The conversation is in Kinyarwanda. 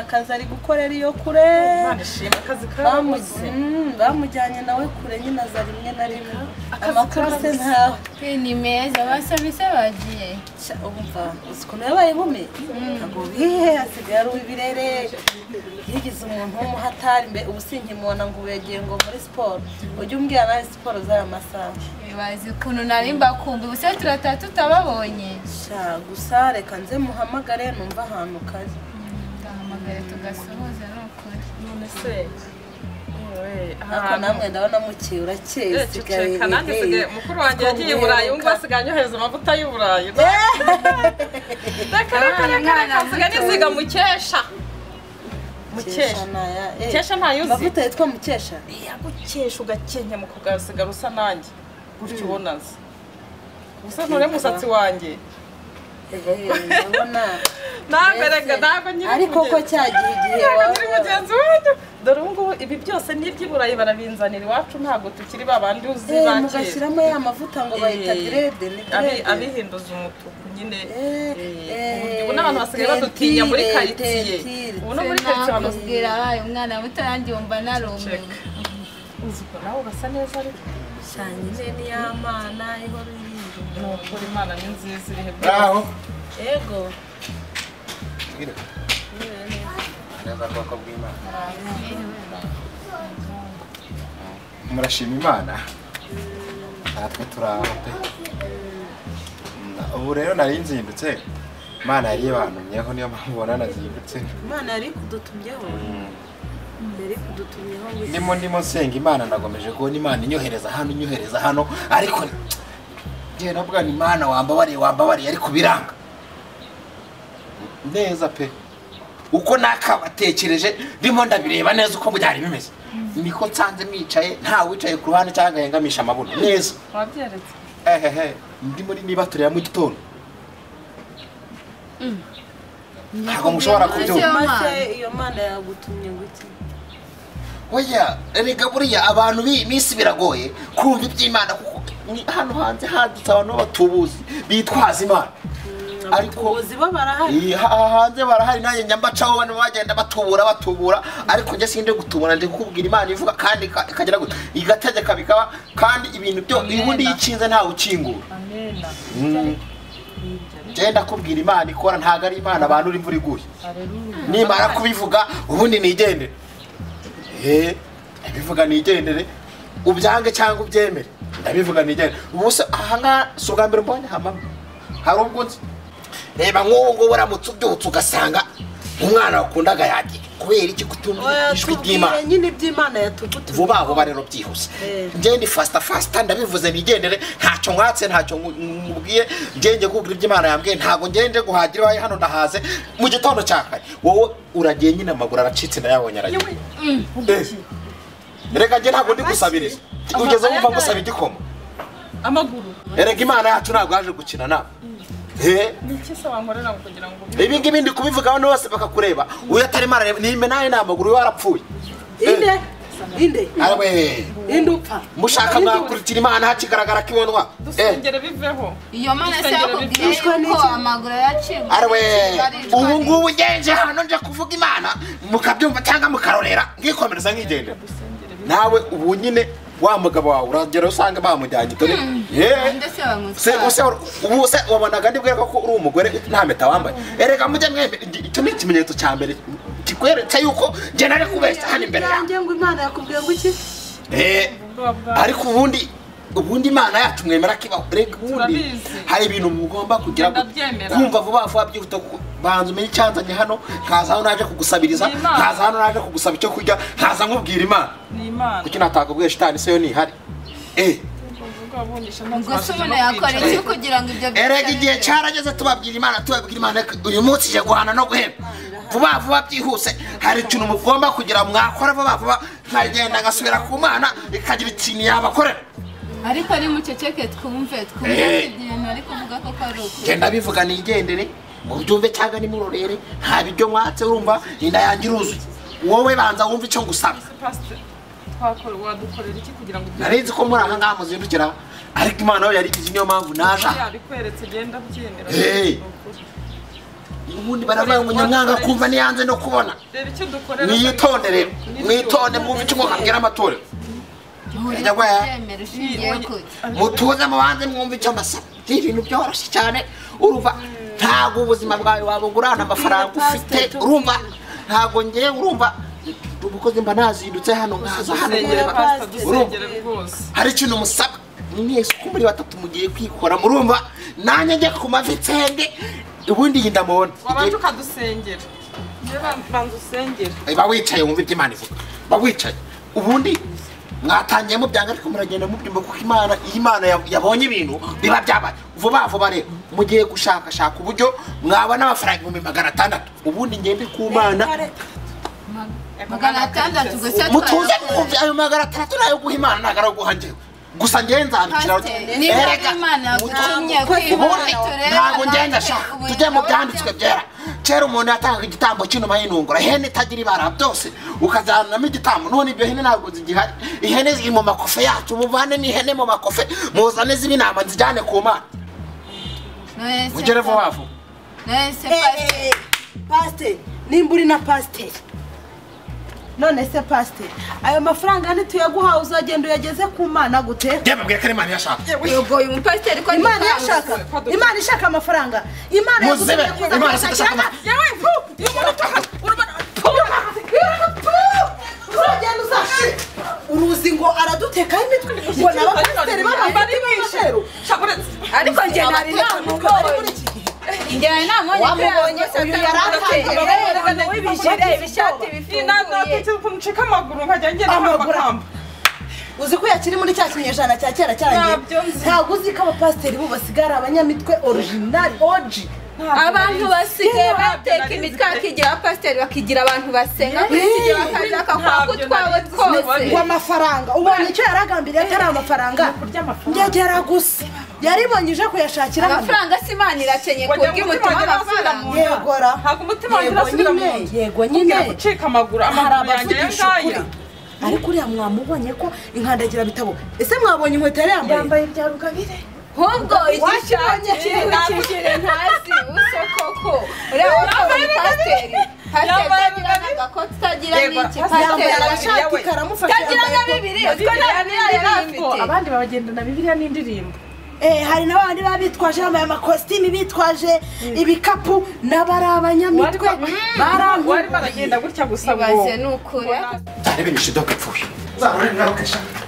akazi ari gukorera iyo kure banishima akazi kamuze bamujyanye nawe kure nyine aza rimwe na rimwe amakuru se ntawe ni meza basabise bagiye umva ukuntu yabaye inkumi ntabwo bihe asigaye ari uw'ibirere yigize umuntu w'umuhatari mbe ubu sinkimubona ngo yagiye ngo muri siporo ujye umbwira nawe siporo z'aya masaha bazi ukuntu nari mbakumbi ubuse turataha tutababonye gusa reka nze muhamagare numva ahantu kari ndahamagare tugasohoza ni ukuri none se ariko namwe ndabona mukiye urakeye sigaye kanange sigaye mukuru wanjye yagiye Burayi ngo asigaye anyohereza amavuta y'Uburayi reka sigaye nisiga mukesha mukesha ntayuzi amavuta yitwa mukesha yagukesha ugakenya mu kugasigara usa nanjye gutyo ubonaze gusa ntore musatsi wanjye ndabona ntabwo nyiri ariko ko cyagiye igihe wawe mugenzi wanjye dore ubu ibi byose n'iby'Iburayi barabinzanira iwacu ntabwo tukiri babandi uzi bakeye mugashyiramo ya mavuta ngo bayita direde abihinduza umutuku nyine ubu n'abantu basigaye badutinya muri karitsiye ubu no muri karitsiye banubwira abaye umwana muto yanjye wumva narumiwe uzi ko nawe ugasa neza ariko cyane ni y'Imana ihora irinda ni ukuri Imana ni nziza irihe bravo yego neza koko bw'Imana murashima Imana natwe turaho pe ubu rero nari nzindutse Imana yari yabantumyeho niyo mpamvu ubona nazindutse Imana yari kudutumyeho ndimo nsenga Imana nagomeje kubona Imana inyohereza hano ariko ngiye navuga ni Imana wambabariye ariko biranga neza pe uko nakabatekereje ndimo ndabireba neza uko byari bimeze niko nsanze mwicaye nta wicaye ku ruhande cyangwa yengamisha amabuno neza wabyeretse ndi muri niba turya mu gitondo ntabwo mushobora kubyumva iyo Mana yagutumye gute oya rega buriya abantu b'isi biragoye kumva iby'Imana kuko hano hanze hadutse abantu batubuzi bitwaza Imana ariko hanze barahari nanjye nyambacaho bano bagenda batubura ariko njye sinde gutubura ndi kukubwira Imana ivuga kandi ikagera gute igategeka bikaba kandi ibintu byo ubundi yicinze ntawe ukingura amen genda kubwira Imana ikora ntago ari Imana abantu uri imvura iguye nimara kubivuga ubundi nigendere ndabivuga nigendere ubyange cyangwa ubyemere ndabivuga nigendere ubuse aha suga mbere mbonye hamama hari ubwo reba nk'uwo buramutse ubyutse ugasanga umwana wakundaga yagiye kubera iki kutumva ijwi ry'Imana nyine iby'Imana yatugutuye vuba rero byihuse ngende fasta ndabivuze nigendere ntacyo mwatse ntacyo mubwiye ngenge kubwira iby'Imana yambwiye ntago ngende guhagira waye hano ndahaze mu gitondo cyakare wowe uragiye nyine amaguru aracitse ndayabonye aragiye reka nge ntago ndi gusabiriza ugeze wumva gusaba igikoma amaguru erega Imana yacu ntago yaje gukina nawe niki se wankorera kugira ngo ibi ngibi ndi kubivuga abantu bose bakakureba uyu atari Imana nimbe nawe n'amaguru warapfuye inde arwe indupfa mushaka mwakurikira Imana hakigaragara kibonwa dusengere biveho iyo Mana se yakubwiye ko amaguru yaciye arwe ubu ngubu ngenje hano nje kuvuga Imana mukabyumva cyangwa mukarorera ngikomereza nkigendera nawe ubu nyine wa mugabo wawe uragera usanga bamujyanye dore se wabonaga ndibwira ko uri umugore nta mpeta wambaye erega mujye mwembe icyo ni ikimenyetso cya mbere kikweretse yuko nge nari kubeshya hano imbere yanjye ngo Imana yakubwiye ngo iki ariko ubundi Imana yacu mwemera kibaho rega ubundi hari ibintu mugomba kugira kumva vuba byihuta banza umenye icyanzanye hano nkaza hano naje kugusabiriza nkaza hano naje kugusaba icyo kurya nkaza nkubwira Imana kuki natakubwiye shitani se yo nihari gusa umuntu yakora iki kugira ngo ibyo erega igihe cyarageze tubabwira Imana uyu munsi ije guhana no guheba vuba byihuse hari ikintu mugomba kugira mwakora vuba nkagenda ngasubira ku Mana ikagira ikintu yabakorera ariko ari muceceke twumve ibintu ari kuvuga ko ari uko genda bivuga nigendere mubyumve cyangwa nimurorere nta biryo mwatse urumva inda yanjye iruzuye wowe banza wumve icyo ngusaba wadukorera iki kugira ngo narinzi ko muri aha ngaha muzindukira ariko Imana yo yarigize niyo mpamvu naje yabikweretse genda byemera ubundi baravuga ngo nyamwanga kumva niyanze no kubona niyitondere mwitonde mwumve icyo mwabwira amatorero mutuze mubanze mwumve icyo mbasaba ibintu byoroshye cyane urumva ntabwo ubuzima bwawe wabugurana amafaranga ufite urumva ntabwo ngiye urumva ubukozi mba nazindutse hano nkaza hano urumva hari ikintu musaba mwese uko muri batatu mugiye kwikora murumva nanjye njye ku mavi nsenge ubundi iyi ndamubona wabanza ukadusengera banza usengera ba wicaye wumva ibyo Imana ivuga ba wicaye ubundi mwatangiye mubyanga ariko muragenda mubyumva kuko Imana yabonye ibintu biba byabaye vuba rero mugiye gushaka uburyo mwabona amafaranga 600 ubundi ngende ku Mana 600 gusa mutuze mwumve ayo 600 nayo guha Imana nagara guhanjewe gusa ngenza nzabikira ntabwo ngenda shaka tujye mu byanditswe byera kera umuntu yatanga igitambo cy'inuma y'intungura ihene itagira ibara byose ukazanamo igitambo none ibyo hene ntabwo zigihari ihene ziri mu makofe yacu muvane n'ihene mu makofe muzane z'ibinama zijyane ku Mana mugere vuba vuba pasiteri nimba uri na pasiteri none se pasiteri ayo mafaranga ntituyaguhawe uzagenda uyageze ku Mana gute ndababwira ko Imana yashaka yego uyu mupasiteri ko Imana yashaka Imana ishaka amafaranga Imana muzebe Imana ishaka yawe uragenda uzashira uruzi ngo aradutekaho imitwe ngo n'abapasiteri b'amabati b'amasheru ariko njye ntari namubonye njye namubonye uyu yaratangiye wibijire ibishati bifunguye kumucika amaguru nkajya ngenda amakamba uzi ko yakiri muri cya kinyejana cya kera cyarangiye ntabwo uzi ko abapasiteri bo basigara abanyamitwe original OG abantu basigaye bateka imitwe bakigira abapasiteri bakigira abantu basenga kukigira bakashaka kwaka utwawe twose ngo amafaranga ubonye icyo yaragambiriye atari amafaranga ngegera gusa yaribonyije kuyashakira amafaranga si Imana irakenye kurya umutima w'amafaranga yegora ntabwo umutima wanjye urasubira mu nzu yego nyine gucika amaguru yanjye yangaya ariko uriya mwamubonye ko inkandagira bitabo ese mwabonye inkweto yambaye ibya Rugabire ahubwo igishanye kiri ntazi usokoko ureba ko pasiteri tagira n'agakoti tagira n'iki pasiteri karamufasha tagira na Bibiliya uziko na Bibiliya yarafite abandi babagendana Bibiliya n'indirimbo hari n'abandi babitwaje bambaye amakositimu bitwaje ibikapu n'abari abanyamitwe bari baragenda gutya gusa ngo ibaze n'ukuri cyane binishidoka pfuye uzabona ngaruka shaka